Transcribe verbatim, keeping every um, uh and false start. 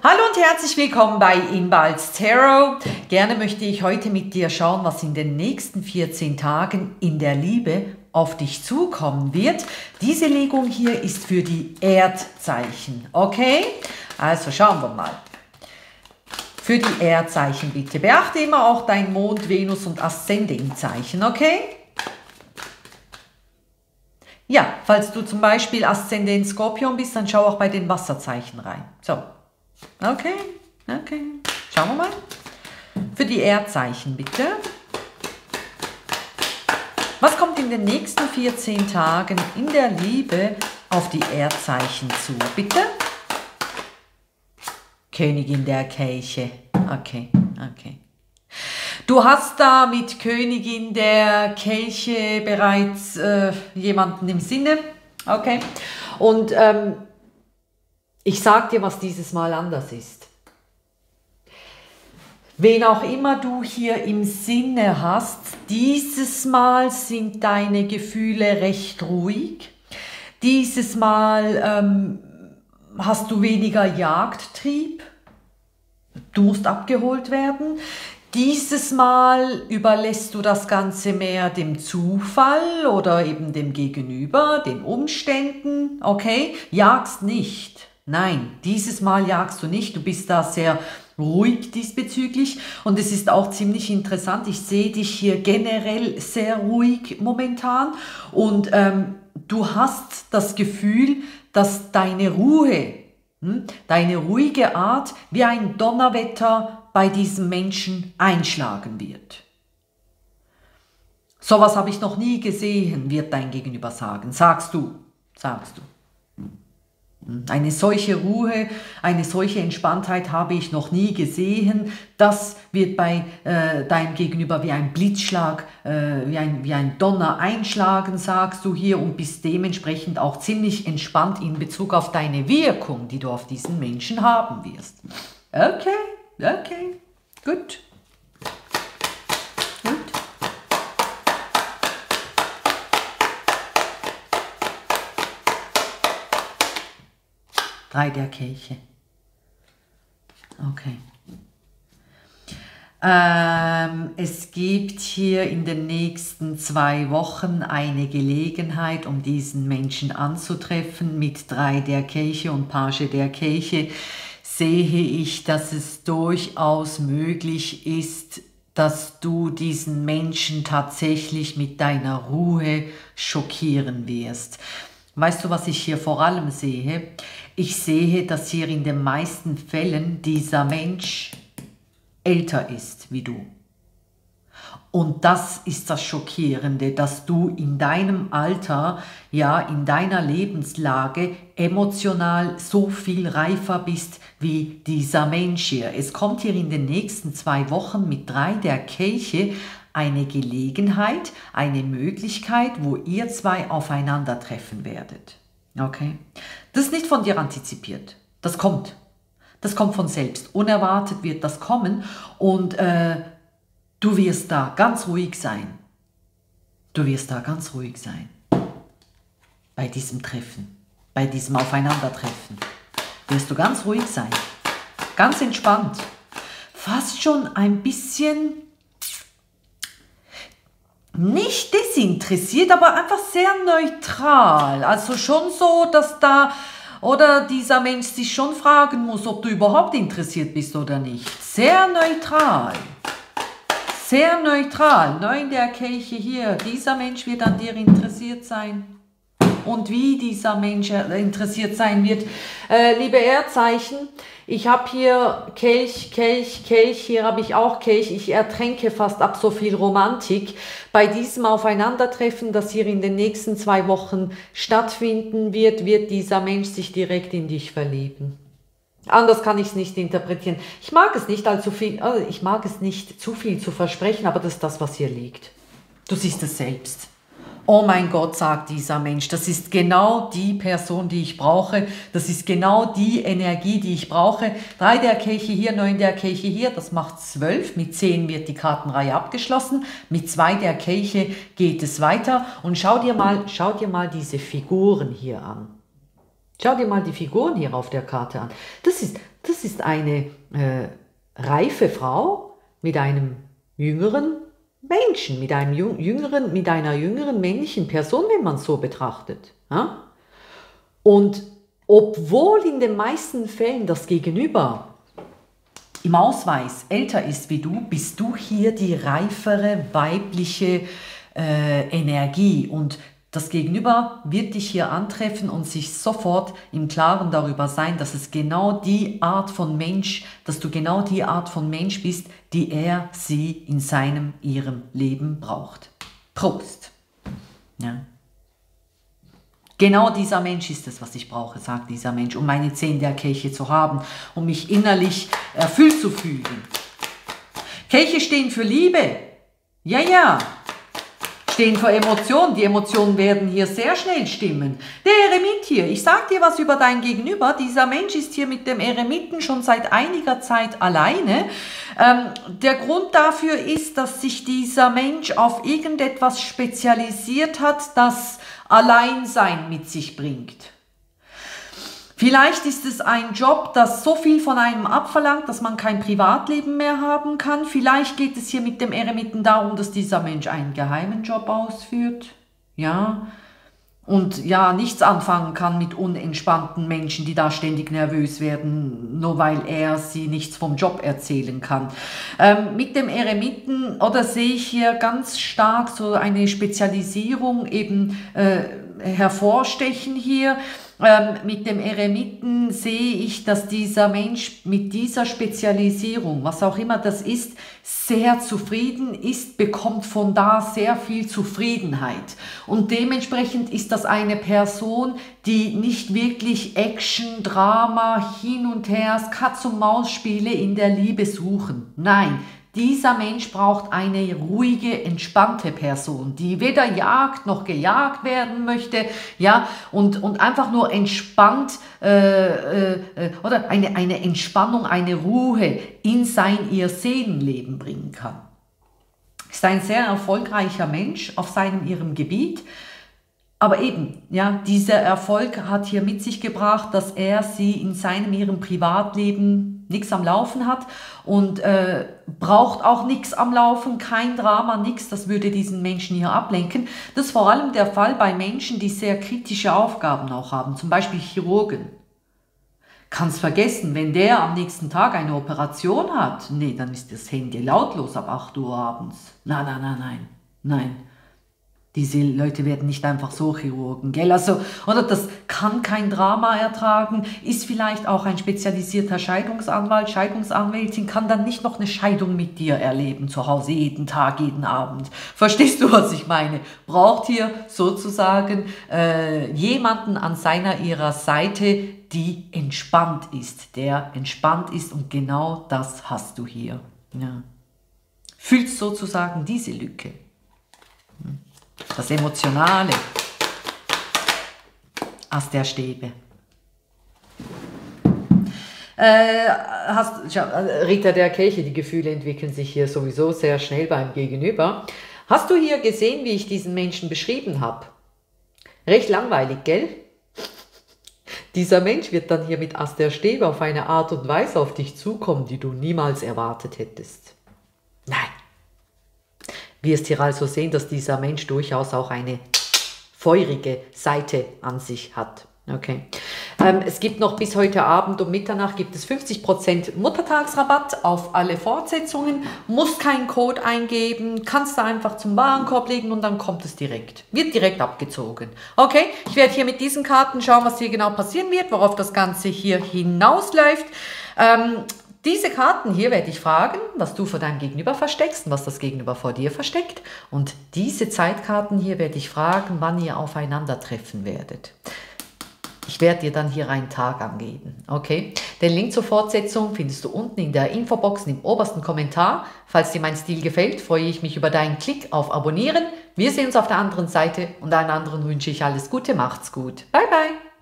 Hallo und herzlich willkommen bei Inbal's Tarot. Gerne möchte ich heute mit dir schauen, was in den nächsten vierzehn Tagen in der Liebe auf dich zukommen wird. Diese Legung hier ist für die Erdzeichen, okay? Also schauen wir mal. Für die Erdzeichen bitte. Beachte immer auch dein Mond, Venus und Aszendentzeichen, okay? Ja, falls du zum Beispiel Aszendent Skorpion bist, dann schau auch bei den Wasserzeichen rein. So. Okay, okay. Schauen wir mal. Für die Erdzeichen bitte. Was kommt in den nächsten vierzehn Tagen in der Liebe auf die Erdzeichen zu? Bitte? Königin der Kelche. Okay, okay. Du hast da mit Königin der Kelche bereits äh, jemanden im Sinne. Okay. Und ähm, ich sag dir, was dieses Mal anders ist. Wen auch immer du hier im Sinne hast, dieses Mal sind deine Gefühle recht ruhig. Dieses Mal ähm, hast du weniger Jagdtrieb. Du musst abgeholt werden. Dieses Mal überlässt du das Ganze mehr dem Zufall oder eben dem Gegenüber, den Umständen, okay? Jagst nicht. Nein, dieses Mal jagst du nicht. Du bist da sehr ruhig diesbezüglich und es ist auch ziemlich interessant. Ich sehe dich hier generell sehr ruhig momentan und ähm, du hast das Gefühl, dass deine Ruhe, hm, deine ruhige Art wie ein Donnerwetter bei diesem Menschen einschlagen wird. Sowas habe ich noch nie gesehen, wird dein Gegenüber sagen. Sagst du, sagst du. Eine solche Ruhe, eine solche Entspanntheit habe ich noch nie gesehen. Das wird bei äh, deinem Gegenüber wie ein Blitzschlag, äh, wie, ein, wie ein Donner einschlagen, sagst du hier, und bist dementsprechend auch ziemlich entspannt in Bezug auf deine Wirkung, die du auf diesen Menschen haben wirst. Okay, okay, gut. Gut. Drei der Kelche. Okay. Ähm, es gibt hier in den nächsten zwei Wochen eine Gelegenheit, um diesen Menschen anzutreffen. Mit drei der Kelche und Page der Kelche sehe ich, dass es durchaus möglich ist, dass du diesen Menschen tatsächlich mit deiner Ruhe schockieren wirst. Weißt du, was ich hier vor allem sehe? Ich sehe, dass hier in den meisten Fällen dieser Mensch älter ist wie du. Und das ist das Schockierende, dass du in deinem Alter, ja, in deiner Lebenslage emotional so viel reifer bist wie dieser Mensch hier. Es kommt hier in den nächsten zwei Wochen mit drei der Kelche eine Gelegenheit, eine Möglichkeit, wo ihr zwei aufeinandertreffen werdet. Okay? Das ist nicht von dir antizipiert. Das kommt. Das kommt von selbst. Unerwartet wird das kommen und äh, du wirst da ganz ruhig sein. Du wirst da ganz ruhig sein. Bei diesem Treffen, bei diesem Aufeinandertreffen wirst du ganz ruhig sein. Ganz entspannt. Fast schon ein bisschen nicht desinteressiert, aber einfach sehr neutral. Also schon so, dass da oder dieser Mensch sich schon fragen muss, ob du überhaupt interessiert bist oder nicht. Sehr neutral. Sehr neutral. Neun der Kelche hier. Dieser Mensch wird an dir interessiert sein. Und wie dieser Mensch interessiert sein wird. Äh, liebe Erdzeichen, ich habe hier Kelch, Kelch, Kelch, hier habe ich auch Kelch. Ich ertränke fast ab so viel Romantik. Bei diesem Aufeinandertreffen, das hier in den nächsten zwei Wochen stattfinden wird, wird dieser Mensch sich direkt in dich verlieben. Anders kann ich es nicht interpretieren. Ich mag es nicht allzu viel, also ich mag es nicht zu viel zu versprechen, aber das ist das, was hier liegt. Du siehst es selbst. Oh mein Gott, sagt dieser Mensch, das ist genau die Person, die ich brauche. Das ist genau die Energie, die ich brauche. Drei der Kelche hier, neun der Kelche hier, das macht zwölf. Mit zehn wird die Kartenreihe abgeschlossen. Mit zwei der Kelche geht es weiter. Und schau dir mal, schau dir mal diese Figuren hier an. Schau dir mal die Figuren hier auf der Karte an. Das ist Das ist eine äh, reife Frau mit einem jüngeren Menschen, mit, einem jüngeren, mit einer jüngeren männlichen Person, wenn man es so betrachtet. Ja? Und obwohl in den meisten Fällen das Gegenüber im Ausweis älter ist wie du, bist du hier die reifere weibliche äh, Energie. Und das Gegenüber wird dich hier antreffen und sich sofort im Klaren darüber sein, dass es genau die Art von Mensch, dass du genau die Art von Mensch bist, die er, sie in seinem, ihrem Leben braucht. Prost! Ja. Genau dieser Mensch ist es, was ich brauche, sagt dieser Mensch, um meine zehn der Kelche zu haben, um mich innerlich erfüllt zu fühlen. Kelche stehen für Liebe. Ja, ja. Stehen für Emotionen. Die Emotionen werden hier sehr schnell stimmen. Der Eremit hier, ich sag dir was über dein Gegenüber. Dieser Mensch ist hier mit dem Eremiten schon seit einiger Zeit alleine. Ähm, der Grund dafür ist, dass sich dieser Mensch auf irgendetwas spezialisiert hat, das Alleinsein mit sich bringt. Vielleicht ist es ein Job, das so viel von einem abverlangt, dass man kein Privatleben mehr haben kann. Vielleicht geht es hier mit dem Eremiten darum, dass dieser Mensch einen geheimen Job ausführt. Ja, und ja, nichts anfangen kann mit unentspannten Menschen, die da ständig nervös werden, nur weil er sie nichts vom Job erzählen kann. Ähm, mit dem Eremiten, oder sehe ich hier ganz stark so eine Spezialisierung eben äh, hervorstechen hier. Ähm, mit dem Eremiten sehe ich, dass dieser Mensch mit dieser Spezialisierung, was auch immer das ist, sehr zufrieden ist, bekommt von da sehr viel Zufriedenheit. Und dementsprechend ist das eine Person, die nicht wirklich Action, Drama, hin und her, Katz-und-Maus-Spiele in der Liebe suchen. Nein. Dieser Mensch braucht eine ruhige, entspannte Person, die weder jagt noch gejagt werden möchte, ja, und, und einfach nur entspannt äh, äh, oder eine, eine Entspannung, eine Ruhe in sein, ihr Seelenleben bringen kann. Ist ein sehr erfolgreicher Mensch auf seinem, ihrem Gebiet. Aber eben, ja, dieser Erfolg hat hier mit sich gebracht, dass er sie in seinem, ihrem Privatleben nichts am Laufen hat und äh, braucht auch nichts am Laufen, kein Drama, nichts, das würde diesen Menschen hier ablenken. Das ist vor allem der Fall bei Menschen, die sehr kritische Aufgaben auch haben, zum Beispiel Chirurgen. Kannst vergessen, wenn der am nächsten Tag eine Operation hat, nee, dann ist das Handy lautlos ab acht Uhr abends. Nein, nein, nein, nein, nein. Diese Leute werden nicht einfach so Chirurgen, gell? Also, oder das kann kein Drama ertragen, ist vielleicht auch ein spezialisierter Scheidungsanwalt, Scheidungsanwältin, kann dann nicht noch eine Scheidung mit dir erleben, zu Hause jeden Tag, jeden Abend. Verstehst du, was ich meine? Braucht hier sozusagen äh, jemanden an seiner, ihrer Seite, die entspannt ist, der entspannt ist, und genau das hast du hier. Ja. Fühlst sozusagen diese Lücke. Hm. Das Emotionale. Ass der Stäbe. Äh, hast, schau, Ritter der Kelche, die Gefühle entwickeln sich hier sowieso sehr schnell beim Gegenüber. Hast du hier gesehen, wie ich diesen Menschen beschrieben habe? Recht langweilig, gell? Dieser Mensch wird dann hier mit Ass der Stäbe auf eine Art und Weise auf dich zukommen, die du niemals erwartet hättest. Nein. Wirst hier also sehen, dass dieser Mensch durchaus auch eine feurige Seite an sich hat. Okay. Ähm, es gibt noch bis heute Abend um Mitternacht gibt es fünfzig Prozent Muttertagsrabatt auf alle Fortsetzungen. Musst keinen Code eingeben, kannst da einfach zum Warenkorb legen und dann kommt es direkt. Wird direkt abgezogen. Okay, ich werde hier mit diesen Karten schauen, was hier genau passieren wird, worauf das Ganze hier hinausläuft. Ähm, Diese Karten hier werde ich fragen, was du vor deinem Gegenüber versteckst und was das Gegenüber vor dir versteckt. Und diese Zeitkarten hier werde ich fragen, wann ihr aufeinandertreffen werdet. Ich werde dir dann hier einen Tag angeben, okay? Den Link zur Fortsetzung findest du unten in der Infobox im obersten Kommentar. Falls dir mein Stil gefällt, freue ich mich über deinen Klick auf Abonnieren. Wir sehen uns auf der anderen Seite und allen anderen wünsche ich alles Gute, macht's gut. Bye, bye!